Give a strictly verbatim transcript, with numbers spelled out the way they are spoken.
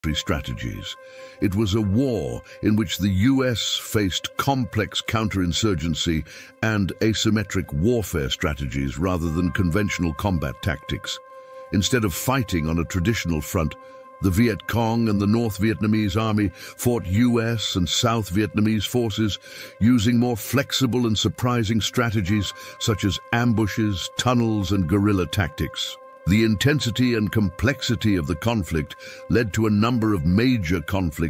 strategies. It was a war in which the U S faced complex counterinsurgency and asymmetric warfare strategies rather than conventional combat tactics. Instead of fighting on a traditional front, the Viet Cong and the North Vietnamese Army fought U S and South Vietnamese forces using more flexible and surprising strategies such as ambushes, tunnels, and guerrilla tactics. The intensity and complexity of the conflict led to a number of major conflicts